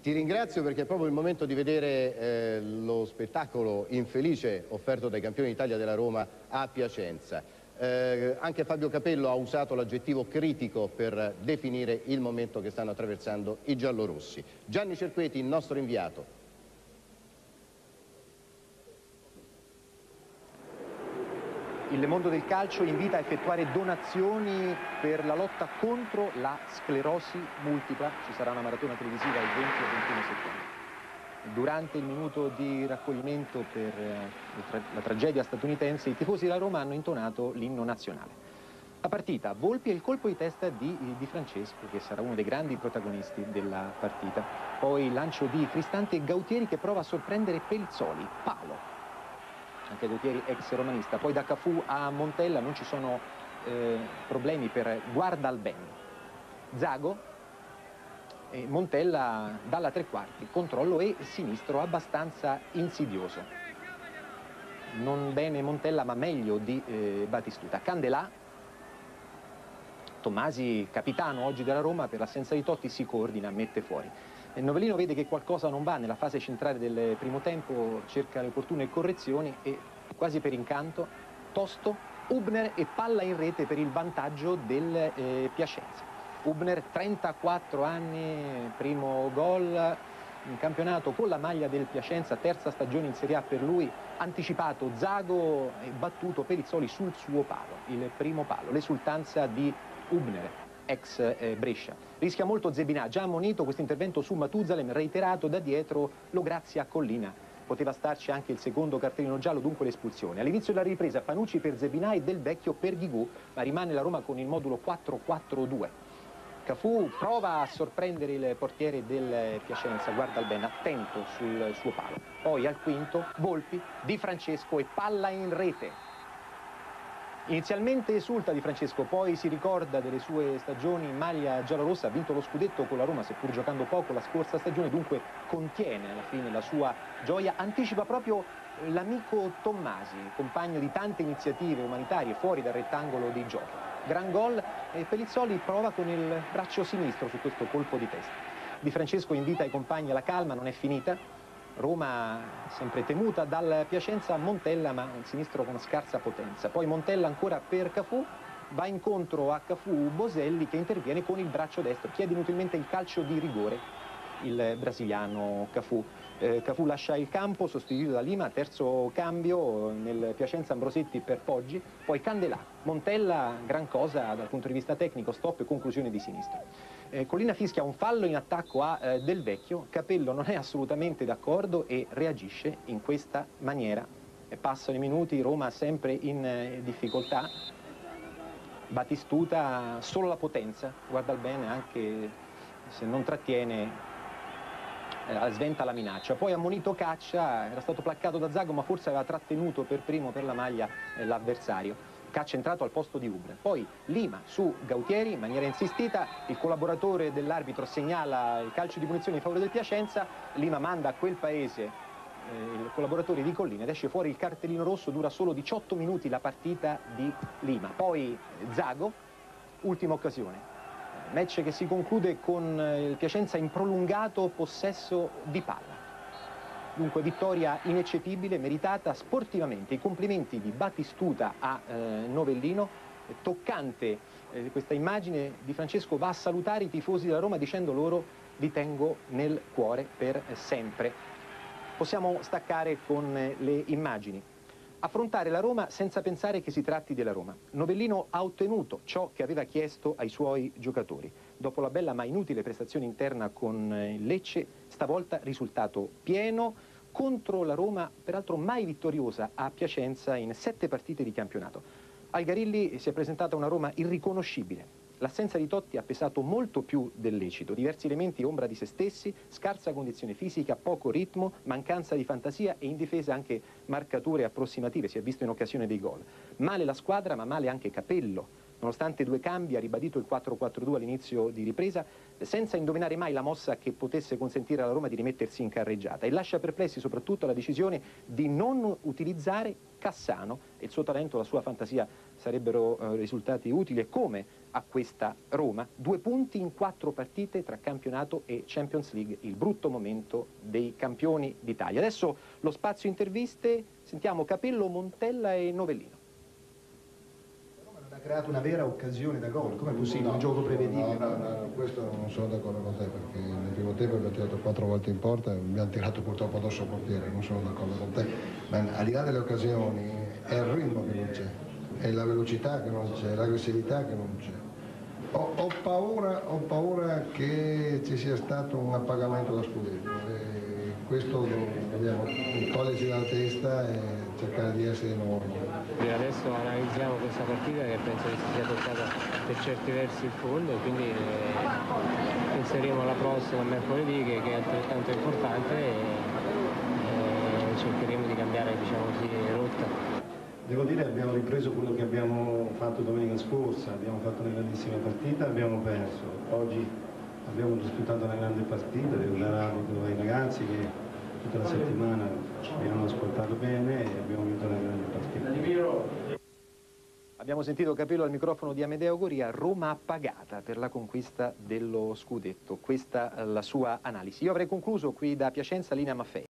Ti ringrazio perché è proprio il momento di vedere lo spettacolo infelice offerto dai campioni d'Italia della Roma a Piacenza. Anche Fabio Capello ha usato l'aggettivo critico per definire il momento che stanno attraversando i giallorossi. Gianni Cerqueti, il nostro inviato. Il mondo del calcio invita a effettuare donazioni per la lotta contro la sclerosi multipla. Ci sarà una maratona televisiva il 20 e 21 settembre. Durante il minuto di raccoglimento per la tragedia statunitense, i tifosi della Roma hanno intonato l'inno nazionale. La partita, Volpi e il colpo di testa di Francesco, che sarà uno dei grandi protagonisti della partita. Poi il lancio di Cristante e Gautieri che prova a sorprendere Pellizzoli, palo. Anche Gautieri ex romanista. Poi da Cafù a Montella non ci sono problemi per Guardalben. Zago e Montella dalla tre quarti, controllo e sinistro abbastanza insidioso. Non bene Montella ma meglio di Batistuta. Candelà, Tommasi capitano oggi della Roma, per l'assenza di Totti si coordina, mette fuori. Il Novellino vede che qualcosa non va nella fase centrale del primo tempo, cerca le opportune correzioni e quasi per incanto, tosto, Hübner e palla in rete per il vantaggio del Piacenza. Hübner, 34 anni, primo gol in campionato con la maglia del Piacenza, terza stagione in Serie A per lui, anticipato Zago e battuto Perizzoli sul suo palo, il primo palo, l'esultanza di Hübner, ex Brescia. Rischia molto Zebinà, già ammonito questo intervento su Matuzalem, reiterato da dietro lo Grazia Collina. Poteva starci anche il secondo cartellino giallo, dunque l'espulsione. All'inizio della ripresa Panucci per Zebinà e Del Vecchio per Ghigù, ma rimane la Roma con il modulo 4-4-2. Cafù prova a sorprendere il portiere del Piacenza, Guardalben, attento sul suo palo. Poi al quinto, Volpi, Di Francesco e palla in rete. Inizialmente esulta Di Francesco, poi si ricorda delle sue stagioni in maglia giallorossa, ha vinto lo scudetto con la Roma, seppur giocando poco la scorsa stagione, dunque contiene alla fine la sua gioia, anticipa proprio l'amico Tommasi, compagno di tante iniziative umanitarie fuori dal rettangolo di gioco. Gran gol e Pellizzoli prova con il braccio sinistro su questo colpo di testa. Di Francesco invita i compagni alla calma, non è finita. Roma sempre temuta dal Piacenza, Montella ma un sinistro con scarsa potenza. Poi Montella ancora per Cafù, va incontro a Cafù Boselli che interviene con il braccio destro, chiede inutilmente il calcio di rigore il brasiliano Cafù. Cafù lascia il campo, sostituito da Lima, terzo cambio nel Piacenza Ambrosetti per Poggi, poi Candelà, Montella gran cosa dal punto di vista tecnico, stop e conclusione di sinistra. Collina fischia un fallo in attacco a Del Vecchio, Capello non è assolutamente d'accordo e reagisce in questa maniera. Passano i minuti, Roma sempre in difficoltà, Batistuta solo la potenza, guarda bene anche se non trattiene, sventa la minaccia. Poi ammonito Caccia, era stato placcato da Zago ma forse aveva trattenuto per primo per la maglia l'avversario. Caccia è entrato al posto di Hübner. Poi Lima su Gautieri in maniera insistita, il collaboratore dell'arbitro segnala il calcio di punizione in favore del Piacenza, Lima manda a quel paese il collaboratore di Collina ed esce fuori il cartellino rosso, dura solo 18 minuti la partita di Lima. Poi Zago, ultima occasione. Match che si conclude con il Piacenza in prolungato possesso di palla. Dunque vittoria ineccepibile, meritata sportivamente. I complimenti di Batistuta a Novellino. Toccante questa immagine. Di Francesco va a salutare i tifosi della Roma dicendo loro: vi tengo nel cuore per sempre. Possiamo staccare con le immagini. Affrontare la Roma senza pensare che si tratti della Roma. Novellino ha ottenuto ciò che aveva chiesto ai suoi giocatori. Dopo la bella ma inutile prestazione interna con il Lecce, stavolta risultato pieno contro la Roma, peraltro mai vittoriosa a Piacenza in 7 partite di campionato. Al Garilli si è presentata una Roma irriconoscibile. L'assenza di Totti ha pesato molto più del lecito, diversi elementi ombra di se stessi, scarsa condizione fisica, poco ritmo, mancanza di fantasia e in difesa anche marcature approssimative, si è visto in occasione dei gol. Male la squadra ma male anche Capello, nonostante 2 cambi ha ribadito il 4-4-2 all'inizio di ripresa, senza indovinare mai la mossa che potesse consentire alla Roma di rimettersi in carreggiata, e lascia perplessi soprattutto la decisione di non utilizzare Cassano, e il suo talento, la sua fantasia sarebbero risultati utili, e come a questa Roma. 2 punti in 4 partite tra campionato e Champions League, il brutto momento dei campioni d'Italia. Adesso lo spazio interviste, sentiamo Capello, Montella e Novellino. Ha creato una vera occasione da gol, come è possibile? Un gioco prevedibile? No, questo non sono d'accordo con te, perché nel primo tempo abbiamo tirato 4 volte in porta e abbiamo tirato purtroppo addosso al portiere, non sono d'accordo con te, ma al di là delle occasioni è il ritmo che non c'è, è la velocità che non c'è, l'aggressività che non c'è. Ho paura che ci sia stato un appagamento da scudetto, e questo dobbiamo toglierci dalla testa e cercare di essere nuovi. Adesso analizziamo questa partita, che penso che si sia toccata per certi versi il fondo, quindi penseremo alla prossima mercoledì, che è altrettanto importante, e cercheremo di cambiare, diciamo così, rotta. Devo dire che abbiamo ripreso quello che abbiamo fatto domenica scorsa, abbiamo fatto una grandissima partita, abbiamo perso. Oggi abbiamo disputato una grande partita, devo dare atto ai ragazzi che tutta la settimana mi hanno ascoltato bene e abbiamo vinto una grande partita. Abbiamo sentito Capello al microfono di Amedeo Goria. Roma appagata per la conquista dello scudetto, questa la sua analisi. Io avrei concluso qui da Piacenza, linea Maffei.